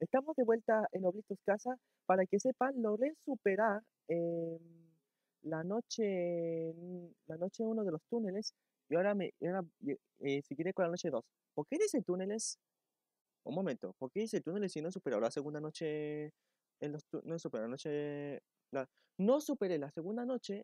Estamos de vuelta en Oblitos Casa. Para que sepan, logré superar la noche, la noche uno de los túneles y ahora seguiré con la noche 2. ¿Por qué dice túneles? Un momento, ¿por qué dice túneles si no he superado la segunda noche no he superado la noche, la- no superé la segunda noche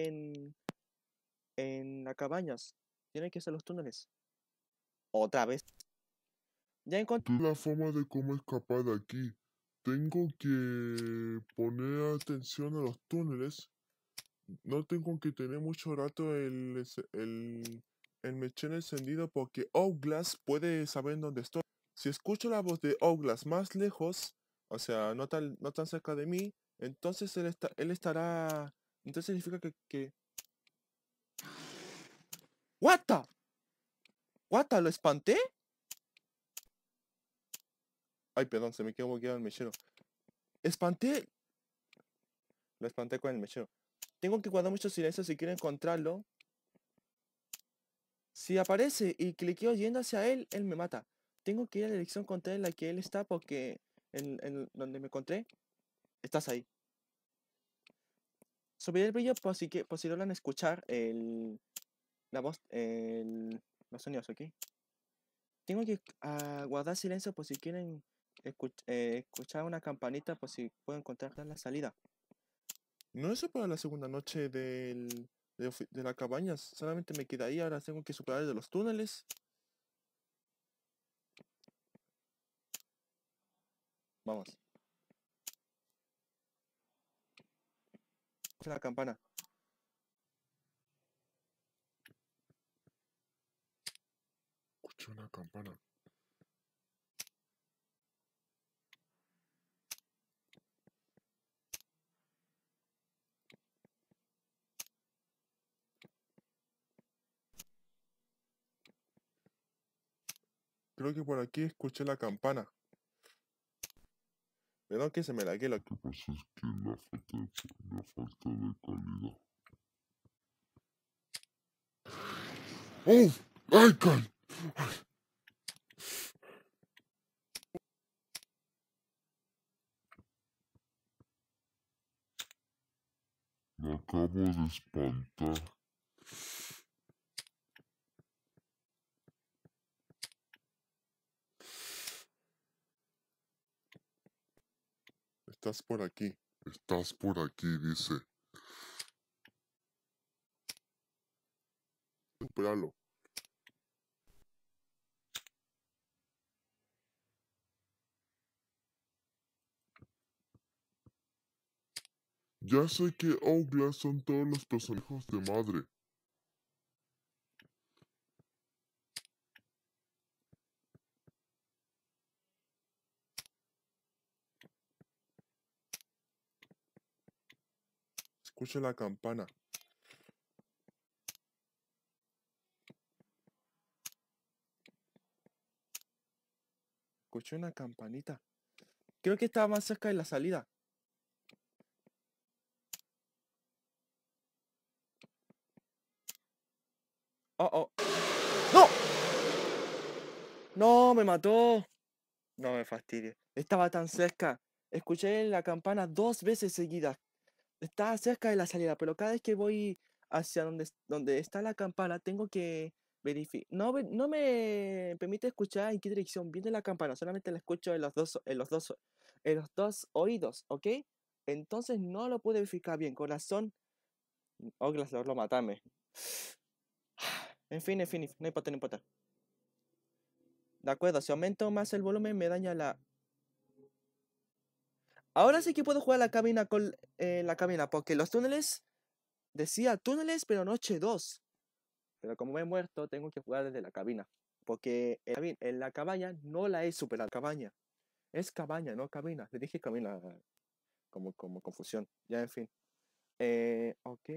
en las cabañas? Tiene que ser los túneles. Otra vez. Ya encontré. La forma de cómo escapar de aquí. Tengo que poner atención a los túneles. No tengo que tener mucho rato el mechero encendido porque Outlast puede saber dónde estoy. Si escucho la voz de Outlast más lejos, o sea, no tan cerca de mí, entonces él estará. Entonces significa que. ¿What the? ¿What the? ¿Lo espanté? Ay, perdón, se me quedó bloqueado el mechero. Espanté. Lo espanté con el mechero. Tengo que guardar mucho silencio si quiero encontrarlo. Si aparece y cliqueo yendo hacia él, él me mata. Tengo que ir a la dirección contraria en la que él está porque en donde me encontré, estás ahí. Subiré el brillo por si logran escuchar la voz, los sonidos, ¿ok? Tengo que guardar silencio por si quieren escuchar una campanita por si puedo encontrar la salida. No es para la segunda noche de la cabaña, solamente me queda ahí, ahora tengo que superar el de los túneles. Vamos. Es la campana. Escuché una campana. Creo que por aquí escuché la campana. Perdón que se me lague la... Lo que pasa es que la falta de calidad. ¡Oh! ¡Ay, cal! Me acabo de espantar. Estás por aquí. Estás por aquí, dice. Superalo. Ya sé que Outlast son todos los personajes de madre. Escucha la campana. Escuché una campanita. Creo que estaba más cerca de la salida. Oh, oh. ¡No! ¡No! ¡Me mató! No me fastidies. Estaba tan cerca. Escuché la campana 2 veces seguidas. Estaba cerca de la salida, pero cada vez que voy hacia donde está la campana, tengo que verificar. No me permite escuchar en qué dirección viene la campana, solamente la escucho en los dos oídos, ¿ok? Entonces no lo pude verificar bien. Corazón, oh, gracias, lo matarme. En fin, no importa, no importa. De acuerdo, si aumento más el volumen, me daña la. Ahora sí que puedo jugar la cabina con la cabina, porque los túneles. Decía túneles, pero noche 2. Pero como me he muerto, tengo que jugar desde la cabina. Porque en la cabaña no la he superado. Cabaña. Es cabaña, no cabina. Le dije cabina como confusión. Ya, en fin. Ok.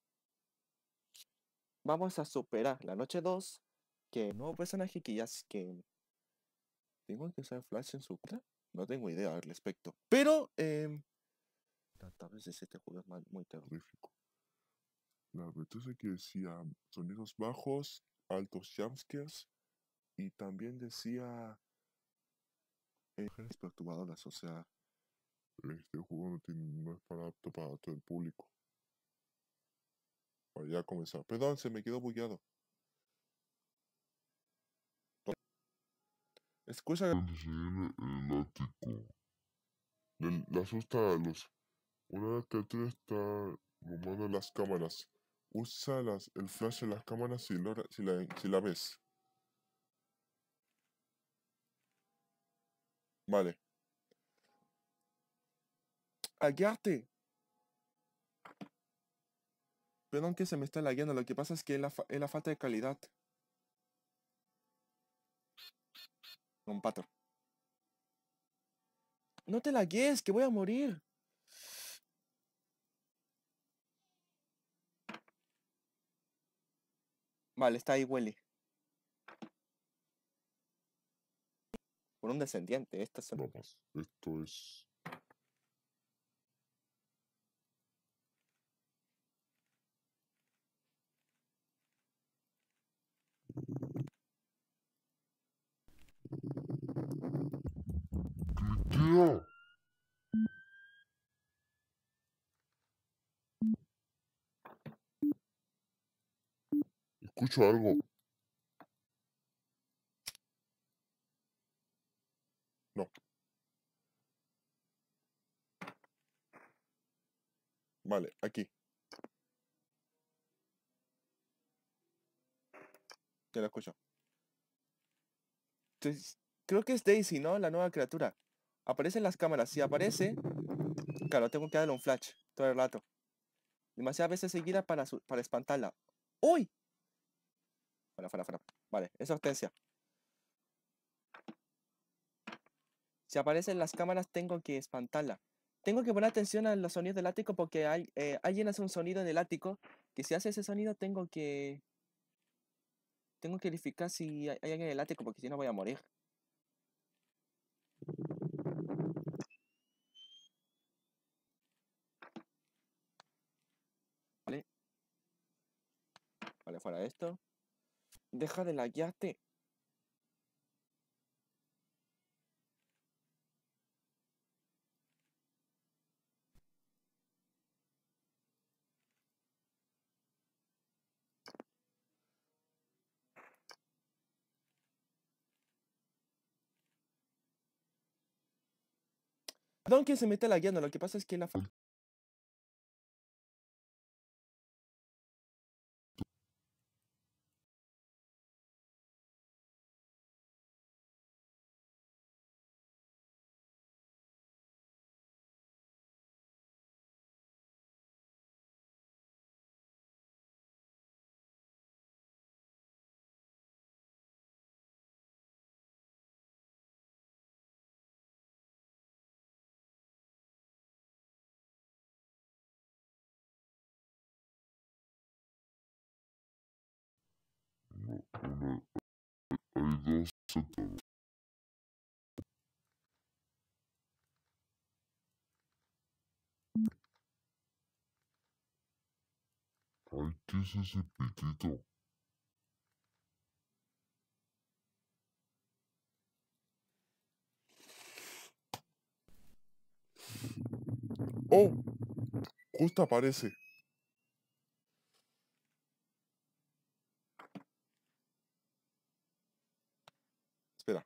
Vamos a superar la noche 2. Que no personaje que ya es que. ¿Tengo que usar Flash en su cara? No tengo idea al respecto. Pero, tal vez este juego es muy terrorífico. La verdad es que decía sonidos bajos, altos jumpscares. Y también decía Imágenes perturbadoras, o sea, este juego no es para apto para todo el público. Vale, ya comenzó. Perdón, se me quedó bugueado. Escucha. El ático. Le asusta a los. Una criatura está rumando las cámaras. Usa el flash de las cámaras si la ves. Vale. ¡Laguearte! Perdón que se me está lagueando, lo que pasa es que es la falta de calidad. Un pato. No te lagues, que voy a morir. Vale, está ahí, huele. Por un descendiente, estas son. Vamos, esto es. ¡Tío! Escucho algo. No. Vale, aquí. Ya lo escucho. Entonces, creo que es Daisy, ¿no? La nueva criatura. Aparece en las cámaras. Si aparece, claro, tengo que darle un flash todo el rato. Demasiadas veces seguida para espantarla. ¡Uy! Fuera. Vale, es hortensia. Si aparece en las cámaras, tengo que espantarla. Tengo que poner atención a los sonidos del ático porque alguien hace un sonido en el ático. Que si hace ese sonido, tengo que verificar si hay alguien en el ático porque si no voy a morir. Vale. Vale, fuera de esto. Deja de laguearte. Perdón que se mete lagueando, lo que pasa es que la... Hay dos sentados. Ay, ¿qué es ese pitito? ¡Oh! Justo aparece. Espera.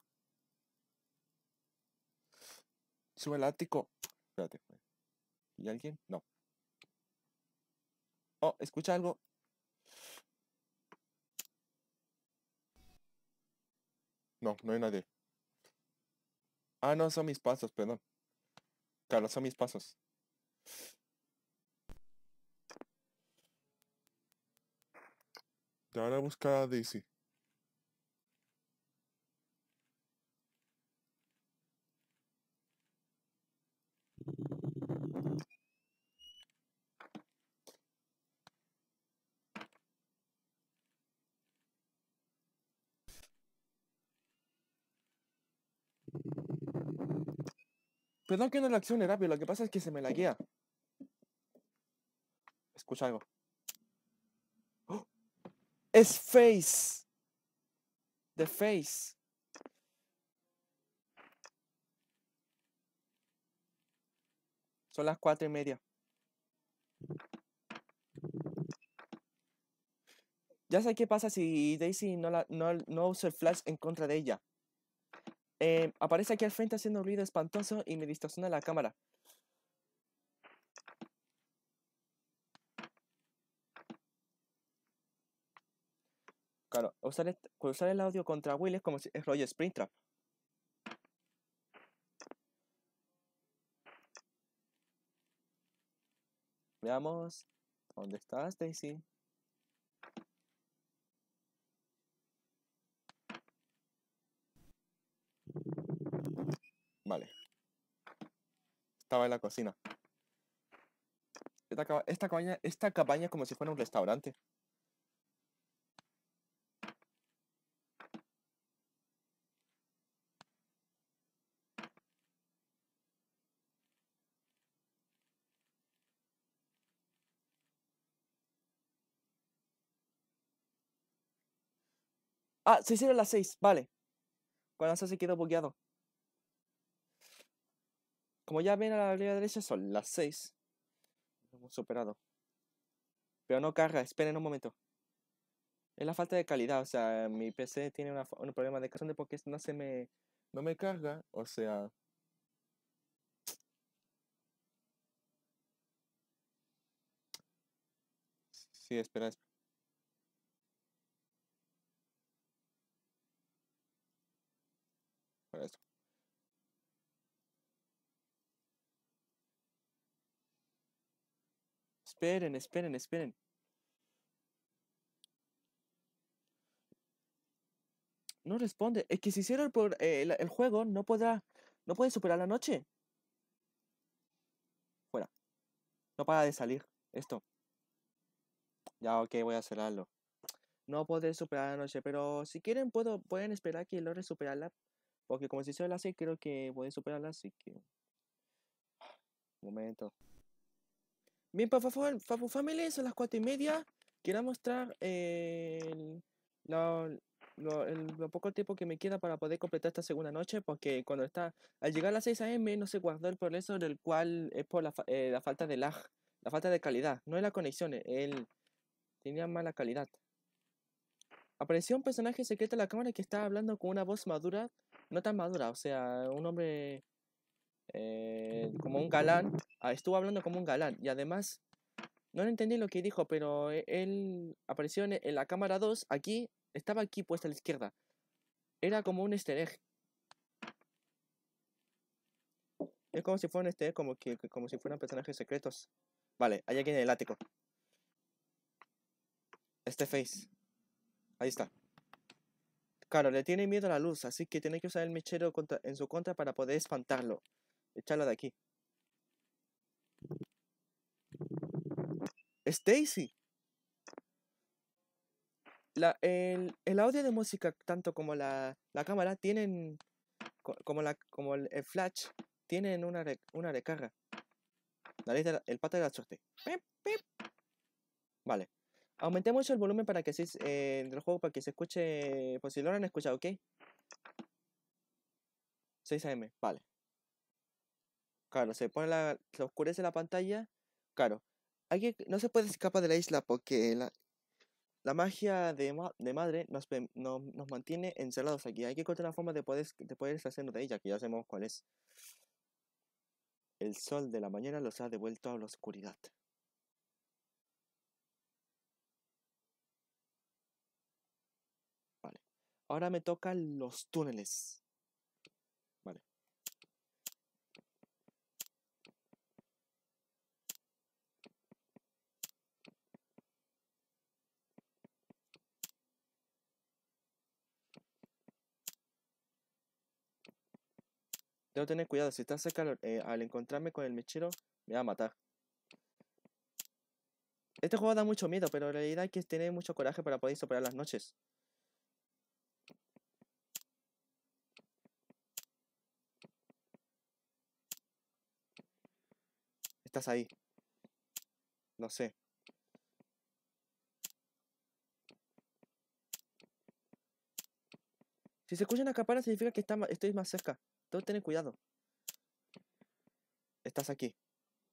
Sube al ático. Espérate. ¿Y alguien? No. Oh, ¿escucha algo? No, no hay nadie. Ah, no, son mis pasos, perdón. Claro, son mis pasos. Y ahora busca a Daisy. Perdón que no reaccione rápido, lo que pasa es que se me laguea. Escucha algo. ¡Oh! Es Face. The Face. Son las 4:30. Ya sé qué pasa si Daisy no usa el flash en contra de ella. Aparece aquí al frente haciendo un ruido espantoso y me distorsiona la cámara. Claro, usar el audio contra Will es como si es rollo Springtrap. Veamos. ¿Dónde estás, Daisy? Vale. Estaba en la cocina. Esta cabaña es como si fuera un restaurante. Ah, se hicieron las 6, vale. Cuando se quedó bugueado. Como ya ven a la derecha son las 6. Lo hemos superado. Pero no carga, esperen un momento. Es la falta de calidad, o sea, mi PC tiene un problema de calidad porque no me carga, o sea. Sí, espera. Espera esto. Esperen. No responde. Es que si hiciera el juego, no puede superar la noche. Fuera. No para de salir. Esto. Ya, ok, voy a cerrarlo. No podré superar la noche, pero si quieren pueden esperar que logre superarla. Porque como si hiciera la 6, creo que voy a superarla, así que. Un momento. Bien, Papu Family, son las 4:30. Quiero mostrar lo poco tiempo que me queda para poder completar esta segunda noche, porque al llegar a las 6 AM no se guardó el progreso del cual es por la falta de lag, la falta de calidad. No es la conexión, él tenía mala calidad. Apareció un personaje secreto en la cámara que estaba hablando con una voz madura, no tan madura, o sea, un hombre como un galán. Estuvo hablando como un galán y además no entendí lo que dijo, pero él apareció en la cámara 2, estaba aquí puesta a la izquierda. Era como un easter egg. Es como si fuera un easter egg, como si fueran personajes secretos. Vale, hay alguien en el ático. Este face. Ahí está. Claro, le tiene miedo a la luz, así que tiene que usar el mechero en su contra para poder espantarlo. Echarlo de aquí. Stacy. El audio de música, tanto como la cámara, tienen. Como el flash, tienen una recarga. El pato de la suerte. Pip, pip. Vale. Aumenté mucho el volumen para que del juego para que se escuche. Pues si lo han escuchado, ¿ok? 6 AM, vale. Claro, se oscurece la pantalla. Claro. No se puede escapar de la isla porque la magia de madre nos mantiene encerrados aquí. Hay que encontrar una forma de poder deshacernos de ella, que ya sabemos cuál es. El sol de la mañana los ha devuelto a la oscuridad. Vale. Ahora me tocan los túneles. Vale. Debo tener cuidado. Si está cerca, al encontrarme con el mechero, me va a matar. Este juego da mucho miedo, pero en realidad hay que tener mucho coraje para poder superar las noches. Estás ahí. No sé. Si se escucha una campana significa que estoy más cerca. Debo tener cuidado. Estás aquí.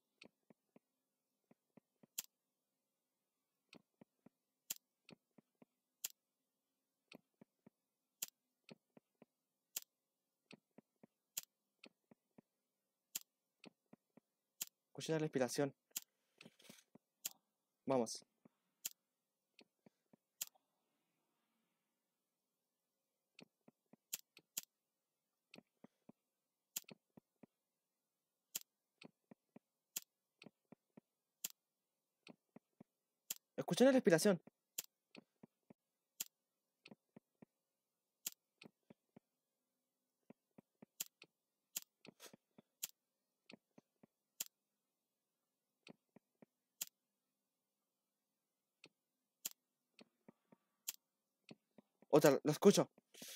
Escuché la respiración. Vamos. Escuché la respiración. Otra, lo escucho.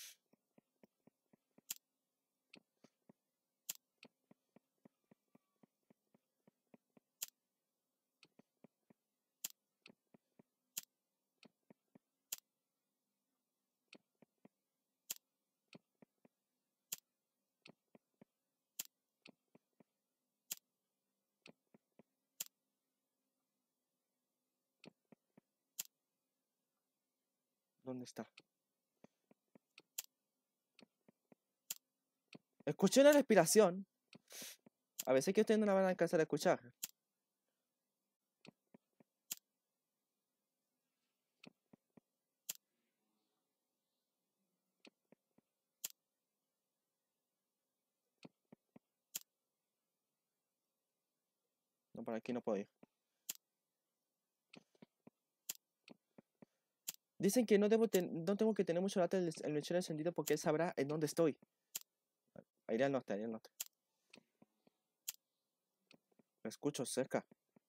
¿Dónde está? Escuché una respiración. A veces que ustedes no la van a alcanzar a escuchar. No, por aquí no puedo ir. Dicen que no tengo que tener mucho rato el mechero encendido porque él sabrá en dónde estoy. Iré al norte, iré al norte. Lo escucho cerca.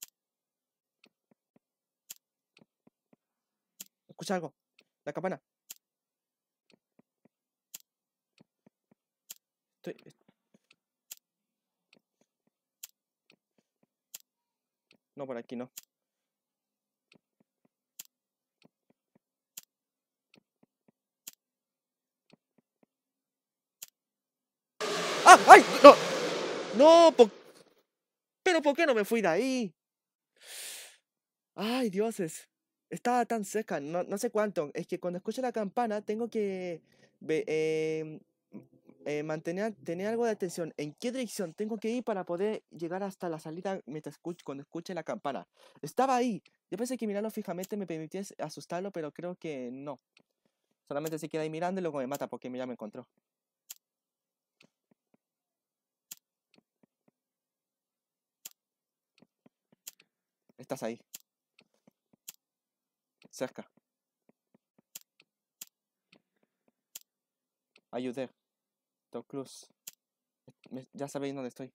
Escucha algo. La campana. No, por aquí no. ¡Ah! ¡Ay! ¡No! ¡No! ¿Pero por qué no me fui de ahí? ¡Ay, dioses! Estaba tan cerca, no sé cuánto. Es que cuando escucho la campana tengo que tener algo de atención. ¿En qué dirección tengo que ir para poder llegar hasta la salida cuando escuche la campana? Estaba ahí. Yo pensé que mirarlo fijamente me permitía asustarlo, pero creo que no. Solamente se queda ahí mirando y luego me mata porque ya me encontró. Estás ahí. Cerca. Ayudé. Tom Cruise. Ya sabéis dónde estoy.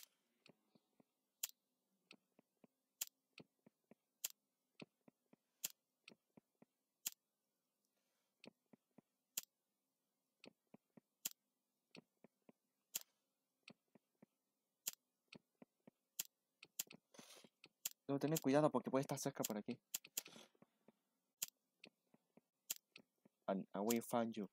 Debo tener cuidado porque puede estar cerca por aquí. And I will find you.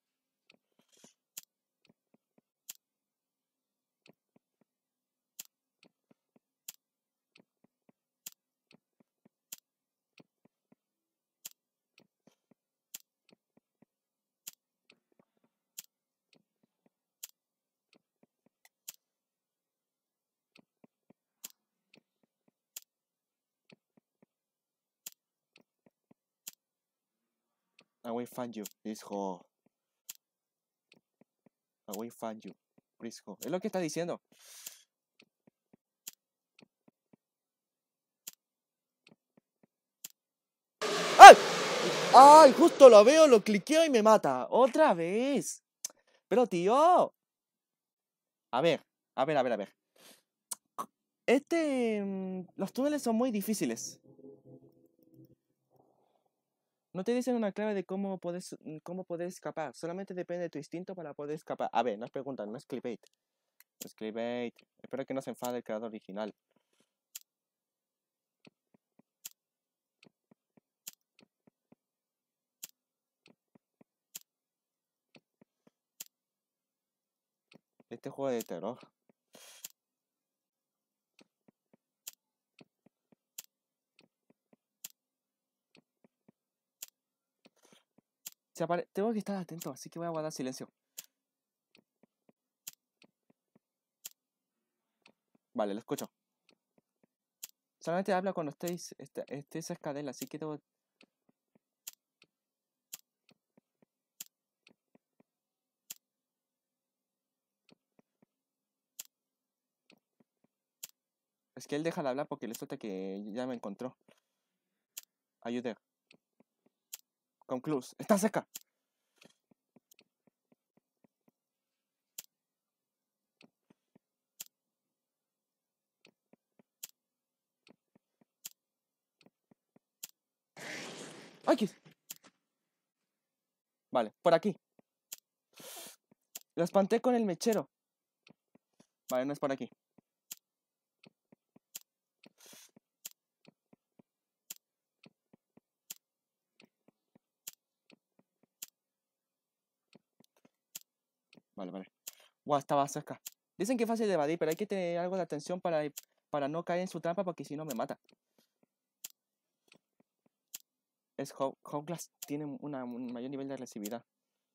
I will find you. Please go. I will find you. Please go. Es lo que está diciendo. ¡Ay! ¡Ay! Justo lo veo, lo cliqueo y me mata. ¡Otra vez! Pero tío. A ver. Los túneles son muy difíciles. No te dicen una clave de cómo poder escapar. Solamente depende de tu instinto para poder escapar. A ver, no es pregunta, no es clickbait. No es clickbait. Espero que no se enfade el creador original. Este juego de terror. Tengo que estar atento, así que voy a guardar silencio. Vale, lo escucho. Solamente habla cuando estés cerca de él, así que debo... Es que él deja de hablar porque le suelta que ya me encontró. Ayude. Concluse. ¡Está cerca! ¡Ay! Vale, por aquí. Lo espanté con el mechero. Vale, no es por aquí. Vale, vale. Guau, estaba cerca. Dicen que es fácil de evadir, pero hay que tener algo de atención para no caer en su trampa porque si no me mata. Hourglass tiene un mayor nivel de agresividad.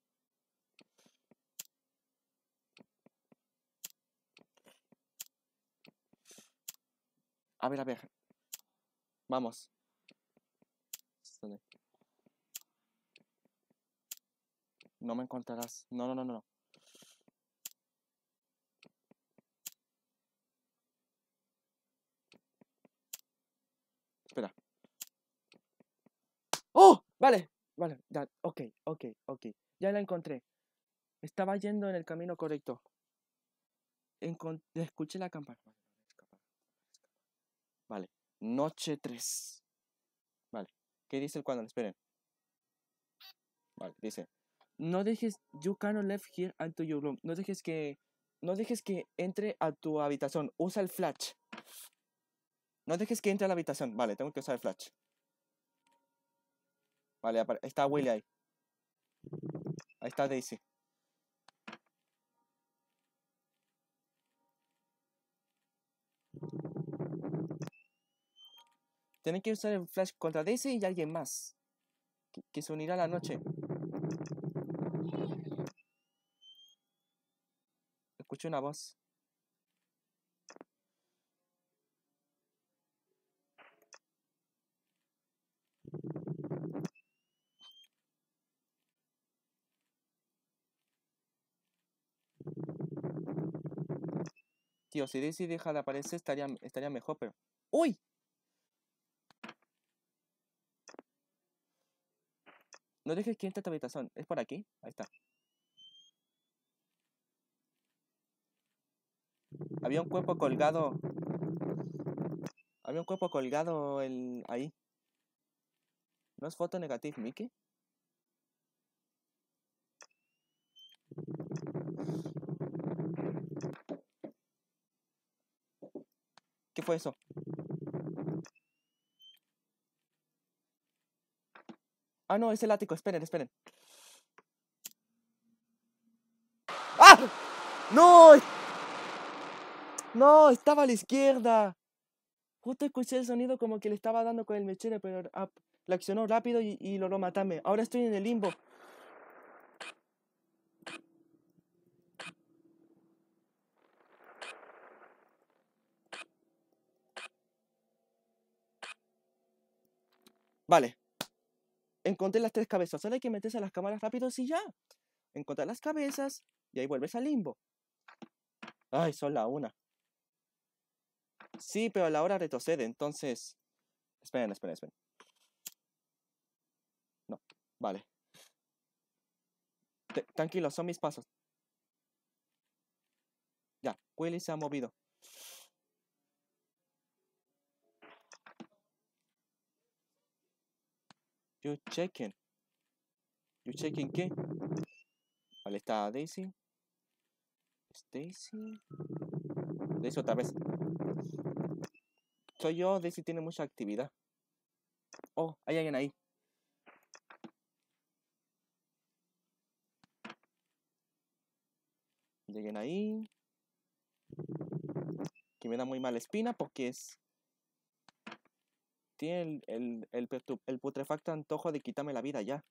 A ver, a ver. Vamos. No me encontrarás. No, no, no, no. Espera. ¡Oh! Vale, vale. Ya, ok. Ya la encontré. Estaba yendo en el camino correcto. Escuché la campana. Vale. Noche 3. Vale. ¿Qué dice el cuadro? Esperen. Vale, dice. No dejes, you cannot left here into your room. No dejes que entre a tu habitación. Usa el flash. No dejes que entre a la habitación. Vale, tengo que usar el flash. Vale, está Willy ahí. Ahí está Daisy. Tienen que usar el flash contra Daisy y alguien más. Que se unirá a la noche. Escuché una voz. Tío, si Daisy deja de aparecer estaría mejor, pero... ¡Uy! No dejes que entre a tu habitación. ¿Es por aquí? Ahí está. Había un cuerpo colgado. Había un cuerpo colgado ahí. ¿No es foto negativa, Mickey? ¿Qué fue eso? Ah, no, es el ático. Esperen. ¡Ah! ¡No! ¡No! Estaba a la izquierda. Justo escuché el sonido como que le estaba dando con el mechero, pero le accionó rápido y logró matarme. Ahora estoy en el limbo. Vale. Encontré las 3 cabezas. Solo hay que meterse a las cámaras rápidos y ya. Encontrar las cabezas y ahí vuelves al limbo. Ay, son la 1. Sí, pero a la hora retrocede, entonces... Esperen. No, vale. Tranquilo, son mis pasos. Ya, Willy se ha movido. You checking qué? Vale, está Daisy. Daisy otra vez. Soy yo, Daisy tiene mucha actividad. Oh, hay alguien ahí. Lleguen ahí. Que me da muy mala espina porque tiene el putrefacto antojo de quitarme la vida ya.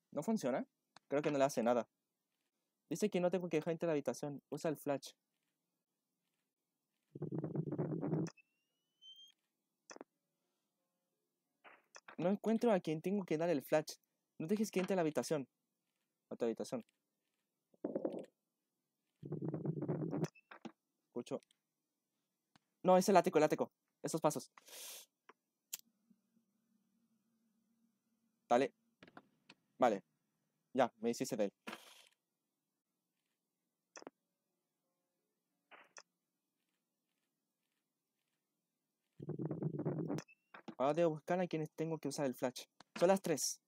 ¿No funciona? Creo que no le hace nada. Dice que no tengo que dejar entrar a la habitación. Usa el flash. No encuentro a quien tengo que dar el flash. No dejes que entre a la habitación. A tu habitación. Escucho. No, es el ático, el ático. Esos pasos. Dale. Vale. Ya, me hiciste de él. Ahora debo buscar a quienes tengo que usar el flash. Son las 3.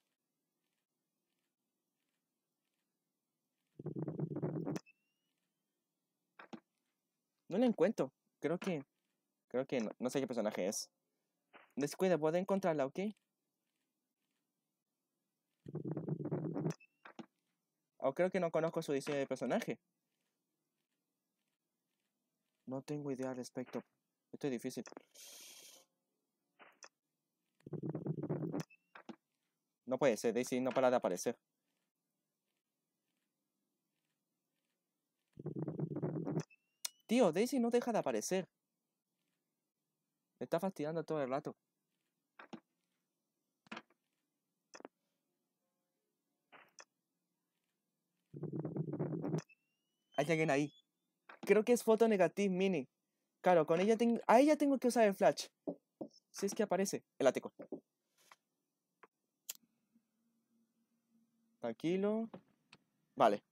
No la encuentro. Creo que no sé qué personaje es. Descuida, puedo encontrarla, ¿ok? O creo que no conozco su diseño de personaje. No tengo idea al respecto. Esto es difícil. No puede ser, Daisy no para de aparecer. Tío, Daisy no deja de aparecer. Me está fastidiando todo el rato. Hay alguien ahí. Creo que es Foto Negative Mini. Claro, con ella a ella tengo que usar el flash. Si es que aparece el ático. Tranquilo. Vale.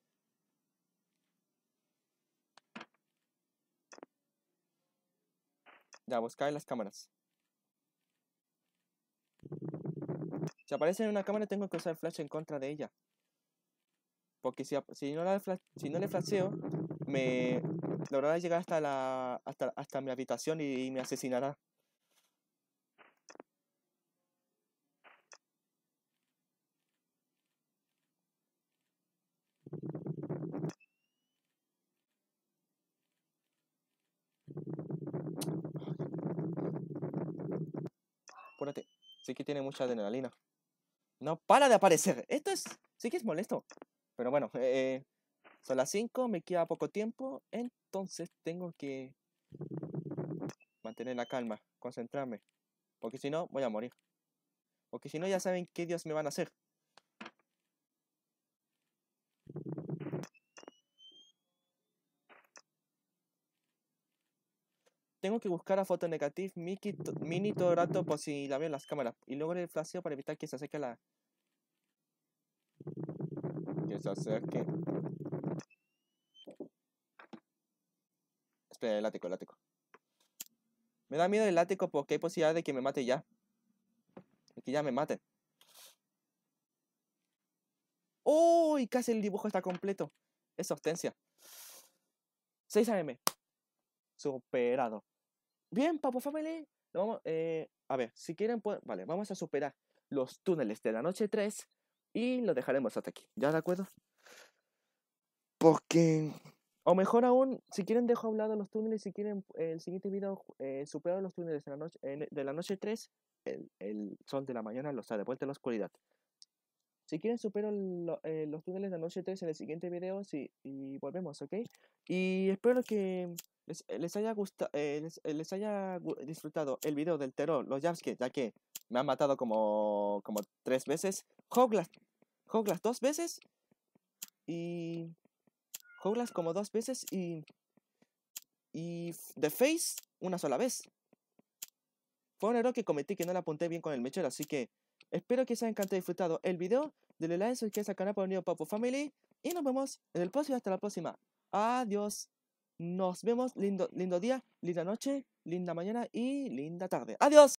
Ya, buscar en las cámaras. Si aparece en una cámara tengo que usar el flash en contra de ella. Porque si no le flasheo, me logrará llegar hasta mi habitación y me asesinará. Apúrate. Sí que tiene mucha adrenalina. No para de aparecer. Esto sí que es molesto. Pero bueno, son las 5, me queda poco tiempo. Entonces tengo que mantener la calma, concentrarme. Porque si no, voy a morir. Porque si no, ya saben qué Dios me van a hacer. Tengo que buscar a Foto Negative Mini todo el rato por si la veo en las cámaras. Y luego el flasheo para evitar que se acerque que se acerque. Espera, el ático, el ático. Me da miedo el ático porque hay posibilidad de que me mate ya. De que ya me maten. ¡Uy! Casi el dibujo está completo. Es Hortensia. 6 AM. Superado. Bien, Papo Family. A ver, si quieren, vale, vamos a superar los túneles de la noche 3 y lo dejaremos hasta aquí. ¿Ya de acuerdo? Porque... O mejor aún, si quieren dejo a un lado los túneles, si quieren el siguiente video superar los túneles de la noche 3, el sol de la mañana los ha devuelto a la oscuridad. Si quieren superar los túneles de la noche 3 en el siguiente video, sí, y volvemos, ¿ok? Y espero que les haya gustado, les haya disfrutado el video del terror, los jumpscares, ya que me han matado como 3 veces. Hoglas 2 veces y... Hoglas como 2 veces y The Face una sola vez. Fue un error que cometí que no le apunté bien con el mechero, así que espero que os haya encantado y disfrutado el video. Denle like, suscríbanse al canal para unir Papo Family y nos vemos en el próximo. Hasta la próxima. Adiós. Nos vemos. Lindo día, linda noche, linda mañana y linda tarde. Adiós.